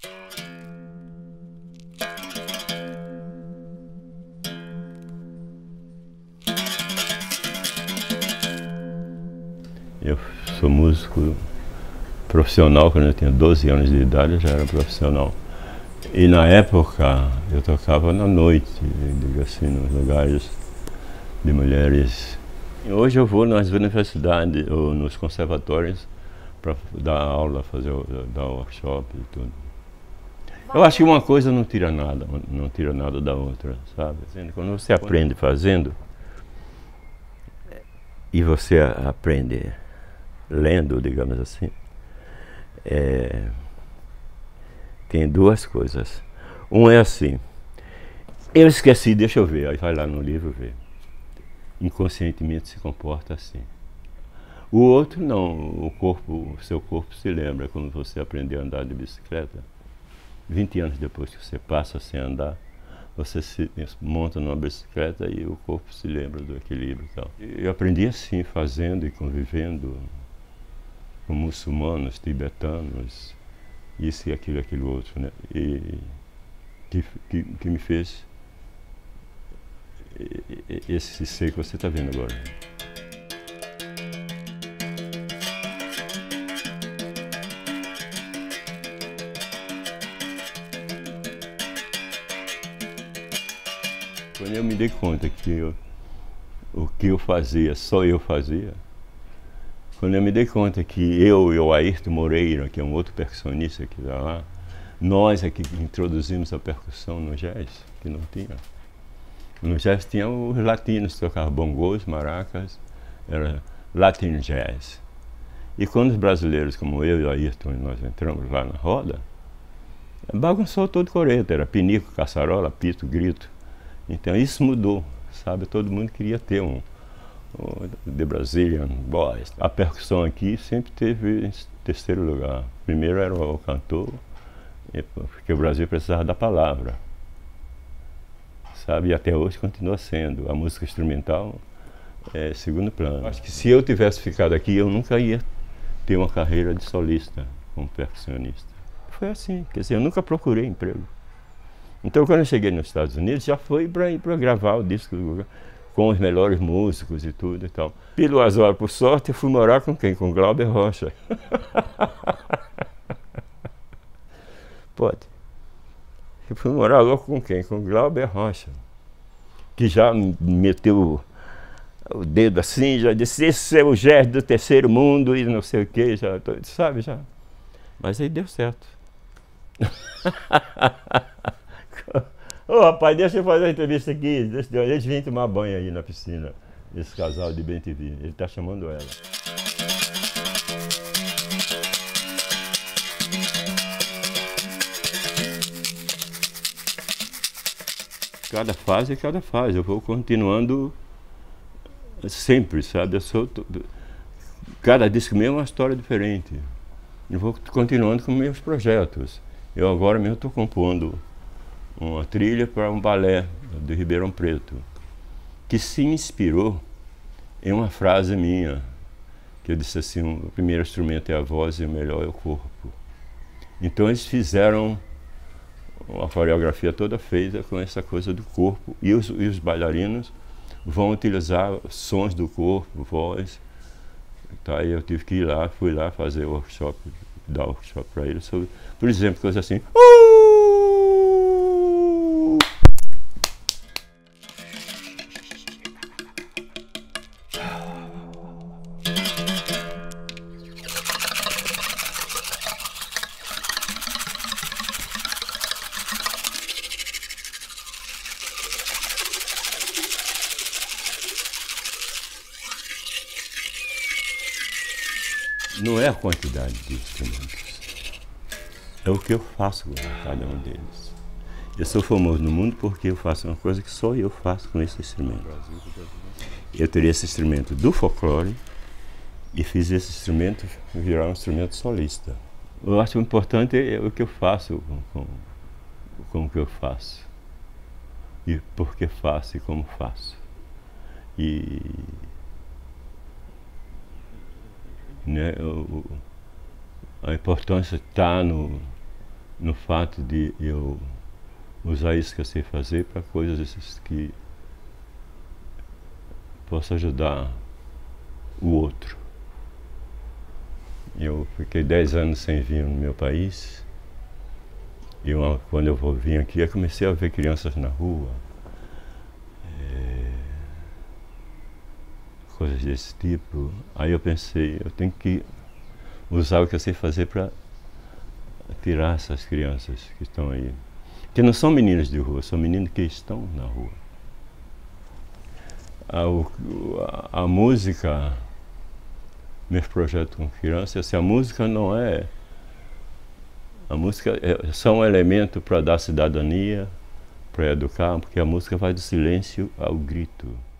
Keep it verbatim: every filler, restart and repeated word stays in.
Eu sou músico profissional, quando eu tinha doze anos de idade eu já era profissional. E na época eu tocava na noite, digo assim, nos lugares de mulheres. E hoje eu vou nas universidades ou nos conservatórios para dar aula, fazer, dar workshop e tudo. Eu acho que uma coisa não tira nada, não tira nada da outra, sabe? Quando você aprende fazendo, e você aprende lendo, digamos assim, é, tem duas coisas. Um é assim, eu esqueci, deixa eu ver, aí vai lá no livro ver. Inconscientemente se comporta assim. O outro não, o corpo, o seu corpo se lembra quando você aprendeu a andar de bicicleta. vinte anos depois que você passa sem andar, você se monta numa bicicleta e o corpo se lembra do equilíbrio e tal. Eu aprendi assim, fazendo e convivendo com muçulmanos, tibetanos, isso e aquilo, aquilo outro, né? E que, que, que me fez esse ser que você está vendo agora. Quando eu me dei conta que eu, o que eu fazia, só eu fazia, quando eu me dei conta que eu e o Ayrton Moreira, que é um outro percussionista que está lá, nós é que introduzimos a percussão no jazz, que não tinha. No jazz tinha os latinos que tocavam bongos, maracas, era Latin Jazz. E quando os brasileiros, como eu e o Ayrton, nós entramos lá na roda, bagunçou todo o coreto, era pinico, caçarola, pito, grito. Então isso mudou, sabe? Todo mundo queria ter um, um The Brazilian Boys. A percussão aqui sempre teve em terceiro lugar. Primeiro era o cantor, porque o Brasil precisava da palavra, sabe? E até hoje continua sendo. A música instrumental é segundo plano. Acho que se eu tivesse ficado aqui, eu nunca ia ter uma carreira de solista como percussionista. Foi assim, quer dizer, eu nunca procurei emprego. Então, quando eu cheguei nos Estados Unidos, já foi para gravar o disco com os melhores músicos e tudo e tal. Pelo azar, por sorte, eu fui morar com quem? Com Glauber Rocha. Pode. Eu fui morar logo com quem? Com Glauber Rocha. Que já meteu o dedo assim, já disse, esse é o jazz do terceiro mundo e não sei o que, já, sabe, já. Mas aí deu certo. Ô oh, rapaz, deixa eu fazer uma entrevista aqui, deixa, eles vêm tomar banho aí na piscina, esse casal de bem T V, ele está chamando ela. Cada fase é cada fase, eu vou continuando sempre, sabe? Eu sou, cada disco meu é uma história diferente, eu vou continuando com meus projetos. Eu agora mesmo estou compondo uma trilha para um balé do Ribeirão Preto, que se inspirou em uma frase minha, que eu disse assim, o primeiro instrumento é a voz e o melhor é o corpo. Então eles fizeram uma coreografia toda feita com essa coisa do corpo, e os, e os bailarinos vão utilizar sons do corpo, voz. Tá, e eu tive que ir lá, fui lá fazer workshop, dar workshop para eles sobre, por exemplo, coisa assim. Não é a quantidade de instrumentos, é o que eu faço com cada um deles. Eu sou famoso no mundo porque eu faço uma coisa que só eu faço com esse instrumento. Eu teria esse instrumento do folclore e fiz esse instrumento virar um instrumento solista. Eu acho que o importante é o que eu faço com, com, com o que eu faço. E por que faço e como faço. E né, o, a importância está no, no fato de eu usar isso que eu sei fazer para coisas que possa ajudar o outro. Eu fiquei dez anos sem vir no meu país, e uma, quando eu vou vir aqui, eu comecei a ver crianças na rua, é, coisas desse tipo. Aí eu pensei, eu tenho que usar o que eu sei fazer para tirar essas crianças que estão aí. Que não são meninos de rua, são meninos que estão na rua. A, a, a música, meus projetos com crianças, assim, a música não é... A música é só um elemento para dar cidadania, para educar, porque a música vai do silêncio ao grito.